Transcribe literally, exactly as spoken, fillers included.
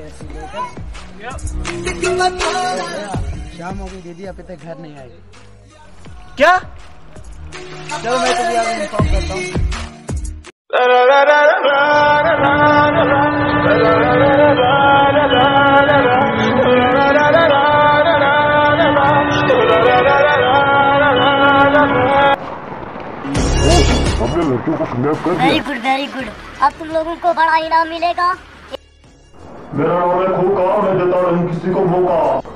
Taxi लेकर। शाम हो गई दीदी, अभी तक घर नहीं आई। क्या? चलो मैं तो यार इन्फॉर्म करता हूँ। Very good very good. अब तुम लोगों को बड़ा इनाम मिलेगा। मेरा नाम है खोका, मैं देता नहीं किसी को मौका।